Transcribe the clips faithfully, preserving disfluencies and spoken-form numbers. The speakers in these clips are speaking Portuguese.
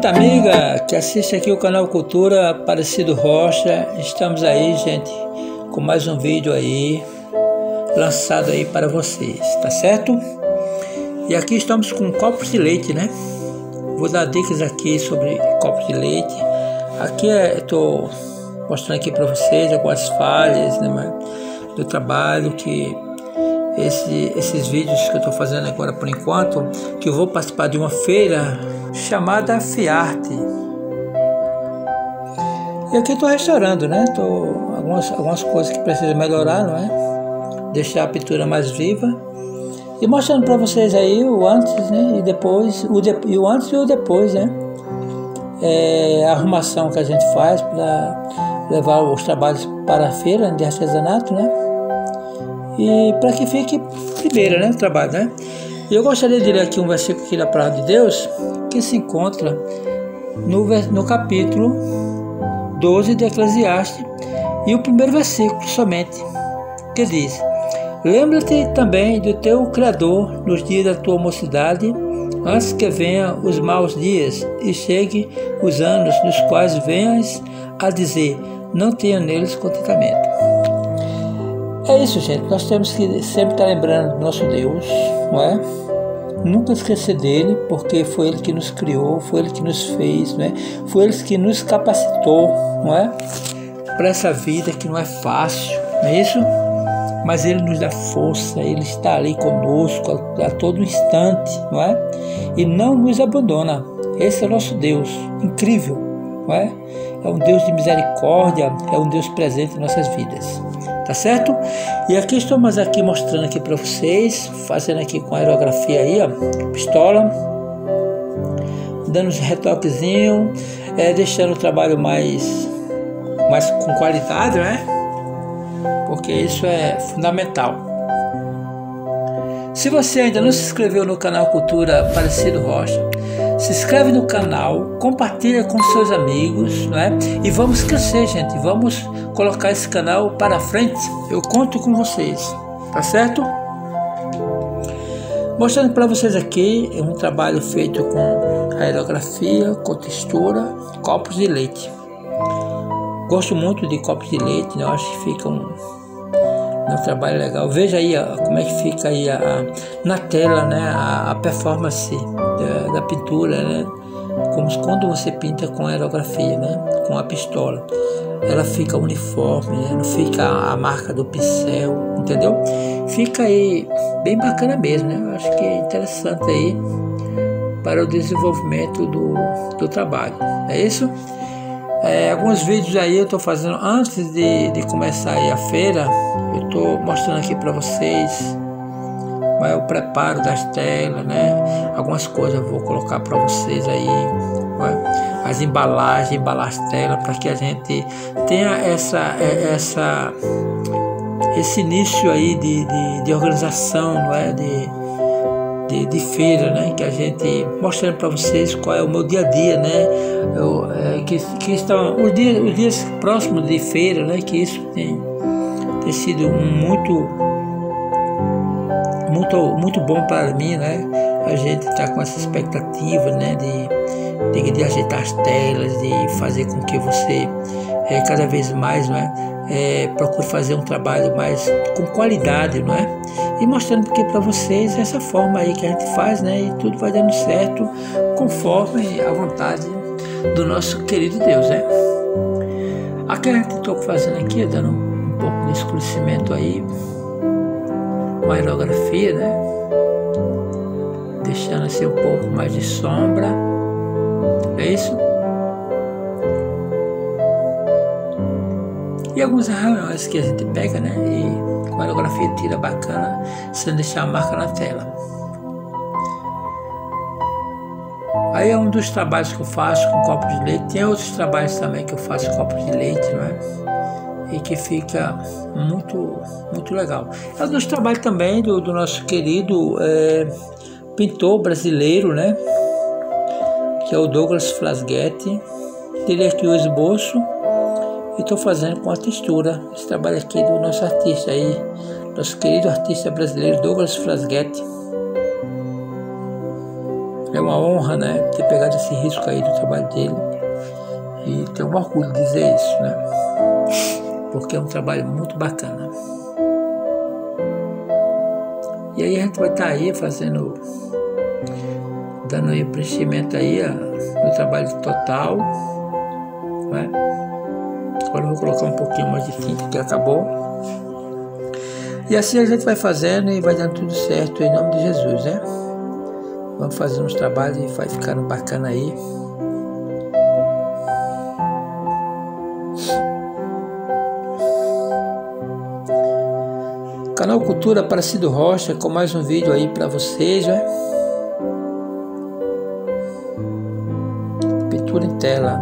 amigo, amiga que assiste aqui o canal Cultura Aparecido Rocha. Estamos aí, gente, com mais um vídeo aí lançado aí para vocês, tá certo? E aqui estamos com copos de leite, né? Vou dar dicas aqui sobre copos de leite. Aqui é, estou mostrando aqui para vocês algumas falhas, né, do trabalho, que esse, esses vídeos que eu estou fazendo agora por enquanto, que eu vou participar de uma feira chamada Fiarte. E aqui estou restaurando, né? Tô, algumas, algumas coisas que precisam melhorar, não é? Deixar a pintura mais viva. E mostrando para vocês aí o antes, né? E depois, o, de, e o antes e o depois, né? É, a arrumação que a gente faz para levar os trabalhos para a feira de artesanato, né? E para que fique primeiro, né? O trabalho, né? E eu gostaria de ler aqui um versículo aqui da Palavra de Deus, que se encontra no, no capítulo doze de Eclesiastes, e o primeiro versículo somente, que diz: lembra-te também do teu Criador nos dias da tua mocidade, antes que venham os maus dias e chegue os anos nos quais venhas a dizer, não tenha neles contentamento. É isso, gente, nós temos que sempre estar lembrando do nosso Deus, não é? Nunca esquecer dele, porque foi ele que nos criou, foi ele que nos fez, não é? Foi ele que nos capacitou, não é? Para essa vida que não é fácil, não é isso? Mas ele nos dá força, ele está ali conosco a, a todo instante, não é? E não nos abandona. Esse é o nosso Deus, incrível, não é? É um Deus de misericórdia, é um Deus presente em nossas vidas, tá certo? E aqui estamos aqui mostrando aqui para vocês, fazendo aqui com a aerografia aí, ó, pistola, dando uns retoquezinhos, é, deixando o trabalho mais, mais com qualidade, né? Porque isso é fundamental. Se você ainda não se inscreveu no canal Cultura Aparecido Rocha, se inscreve no canal, compartilha com seus amigos, não é? E vamos crescer, gente, vamos colocar esse canal para frente. Eu conto com vocês, tá certo? Mostrando para vocês aqui um trabalho feito com aerografia, com textura, copos de leite. Gosto muito de copos de leite, né? Eu acho que fica um, um trabalho legal. Veja aí ó, como é que fica aí a, a, na tela, né? A, a performance da, da pintura, né? Como quando você pinta com aerografia, né? Com a pistola, ela fica uniforme, né? Não fica a marca do pincel, entendeu? Fica aí bem bacana mesmo, né? Eu acho que é interessante aí para o desenvolvimento do, do trabalho. É isso? É, alguns vídeos aí eu estou fazendo antes de, de começar aí a feira. Eu estou mostrando aqui para vocês é o preparo das telas, né? Algumas coisas eu vou colocar para vocês aí, é? As embalagens, embalar as telas, para que a gente tenha essa, essa, esse início aí de, de, de organização, não é? De, De, de feira, né? Que a gente mostrando para vocês qual é o meu dia a dia, né? Eu, é, que, que estão os dias, os dias próximos de feira, né? Que isso tem, tem sido muito, muito, muito bom para mim, né? A gente está com essa expectativa, né? De, de, de ajeitar as telas, de fazer com que você é, cada vez mais, não é? É, procure fazer um trabalho mais com qualidade, não é? E mostrando aqui para vocês essa forma aí que a gente faz, né? E tudo vai dando certo conforme a vontade do nosso querido Deus, né? Aqui a gente estou fazendo aqui, dando um pouco de escurecimento aí, uma aerografia, né? Deixando assim um pouco mais de sombra, é isso? E alguns arranhões que a gente pega, né? E com a aerografia tira bacana, sem deixar a marca na tela. Aí é um dos trabalhos que eu faço com copo de leite. Tem outros trabalhos também que eu faço com copo de leite, não é? E que fica muito, muito legal. É um dos trabalhos também do, do nosso querido é, pintor brasileiro, né? Que é o Douglas Flasguetti. Tirei aqui o esboço e estou fazendo com a textura. Esse trabalho aqui do nosso artista aí, nosso querido artista brasileiro Douglas Flasguetti. É uma honra, né, ter pegado esse risco aí do trabalho dele. E tenho um orgulho de dizer isso, né? Porque é um trabalho muito bacana. E aí a gente vai estar aí fazendo, dando aí preenchimento aí ó, no trabalho total, né? Agora eu vou colocar um pouquinho mais de tinta que acabou. E assim a gente vai fazendo e vai dando tudo certo em nome de Jesus, né? Vamos fazendo uns trabalhos e vai ficando bacana aí. Canal Cultura Aparecido Rocha com mais um vídeo aí para vocês, né? Pintura em tela.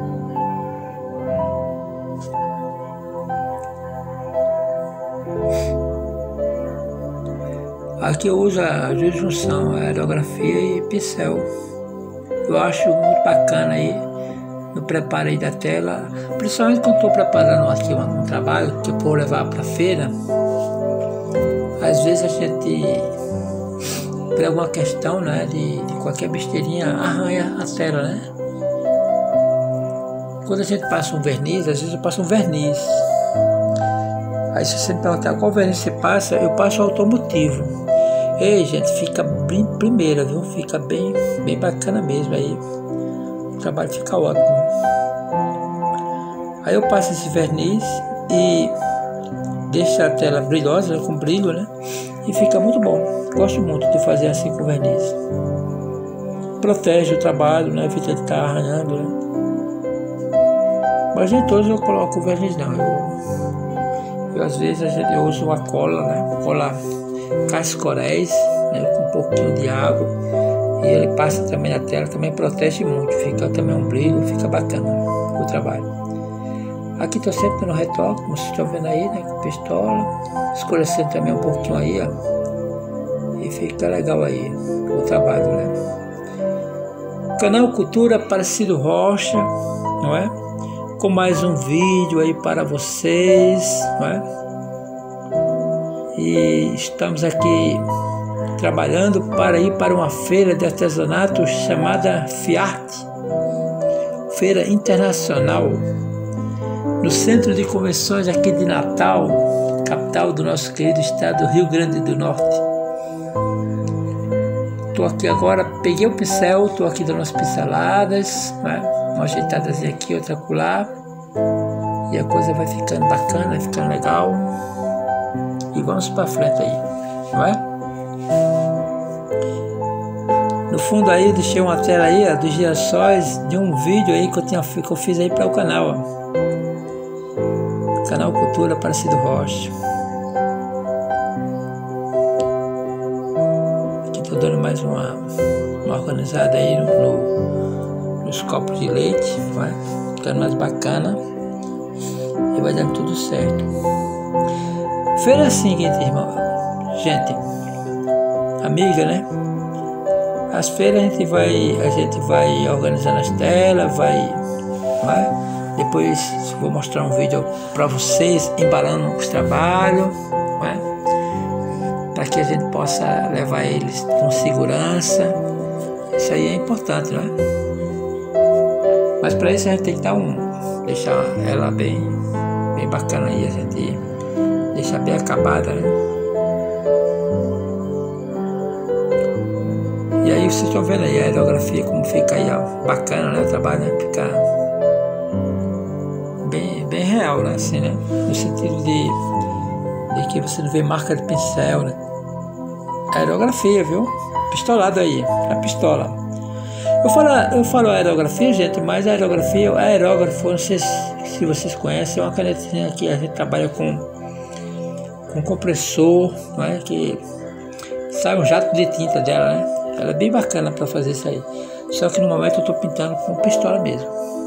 Aqui eu uso a junção, a aerografia e pincel. Eu acho muito bacana aí no preparo aí da tela, principalmente quando estou preparando aqui um, um trabalho que eu vou levar para feira. Às vezes a gente, por alguma questão, né, de, de qualquer besteirinha, arranha a tela, né? Quando a gente passa um verniz, às vezes eu passo um verniz. Aí se você me perguntar qual verniz você passa, eu passo automotivo. Ei, gente, fica bem primeira, viu? Fica bem, bem bacana mesmo aí. O trabalho fica ótimo. Aí eu passo esse verniz e deixo a tela brilhosa, né, com brilho, né? E fica muito bom. Gosto muito de fazer assim com verniz. Protege o trabalho, né? Evita de estar arranhando, né? Mas nem todos eu coloco o verniz, não. Eu, eu às vezes eu uso uma cola, né? Cola cascoréis, né, com um pouquinho de água, e ele passa também na tela, também protege muito, fica também um brilho, fica bacana o trabalho. Aqui estou sempre no retoque, como vocês estão vendo aí, né, com pistola, escurecendo também um pouquinho aí, ó, e fica legal aí o trabalho, né. Canal Cultura Aparecido Rocha, não é? Com mais um vídeo aí para vocês, não é? E estamos aqui trabalhando para ir para uma feira de artesanato chamada FIARTE, Feira Internacional, no Centro de Convenções aqui de Natal, capital do nosso querido estado do Rio Grande do Norte. Estou aqui agora, peguei o pincel, estou aqui dando umas pinceladas, né? Uma ajeitadazinha aqui, outra acolá, e a coisa vai ficando bacana, vai ficando legal. E vamos para frente aí, não é? No fundo aí, deixei uma tela aí, ó, dos girassóis de um vídeo aí que eu, tinha, que eu fiz aí para o canal, ó. Canal Cultura Aparecido Rocha. Aqui tô dando mais uma, uma organizada aí no, no, nos copos de leite, vai ficando mais bacana e vai dando tudo certo. Feira é assim, irmão, gente, amiga, né? As feiras a gente vai, a gente vai organizando as telas, vai, vai. Depois vou mostrar um vídeo para vocês embalando os trabalhos, vai, para que a gente possa levar eles com segurança. Isso aí é importante, né? Mas para isso a gente tem que dar um, deixar ela bem, bem bacana aí, a gente deixa bem acabada, né? E aí vocês estão vendo aí a aerografia como fica aí, ó, bacana, né? O trabalho, né? Fica bem, bem real, né? Assim, né? No sentido de, de que você não vê marca de pincel, né? Aerografia, viu? Pistolado aí, a pistola. Eu falo, eu falo aerografia, gente, mas a aerografia, aerógrafo, não sei se vocês conhecem, é uma canetinha que a gente trabalha com com compressor, não é? Que sai um jato de tinta dela, né? Ela é bem bacana para fazer isso aí. Só que no momento eu estou pintando com pistola mesmo.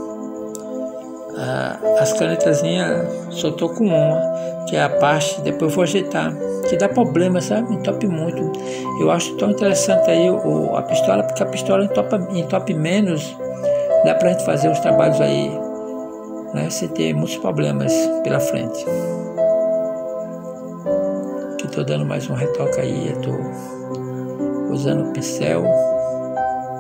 Ah, as canetazinhas só estou com uma, que é a parte, depois eu vou ajeitar, que dá problema, sabe? Entope muito. Eu acho tão interessante aí o, a pistola, porque a pistola entope, entope menos, dá pra gente fazer os trabalhos aí, né? Sem ter muitos problemas pela frente. Estou dando mais um retoque aí, estou usando o pincel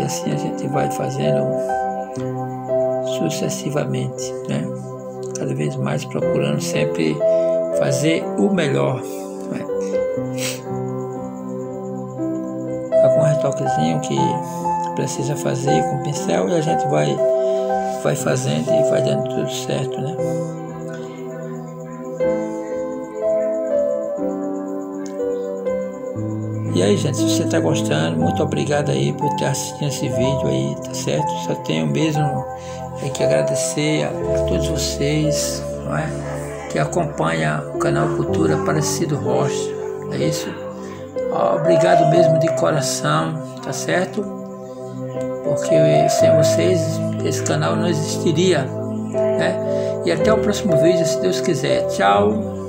E assim a gente vai fazendo sucessivamente, né? Cada vez mais procurando sempre fazer o melhor, né? Algum retoquezinho que precisa fazer com o pincel e a gente vai, vai fazendo e vai dando tudo certo, né? E aí, gente, se você está gostando, muito obrigado aí por estar assistindo esse vídeo aí, tá certo? Só tenho mesmo é, que agradecer a, a todos vocês, não é? Que acompanham o canal Cultura Aparecido Rocha, é isso? Ó, obrigado mesmo de coração, tá certo? Porque sem vocês esse canal não existiria, né? E até o próximo vídeo, se Deus quiser. Tchau!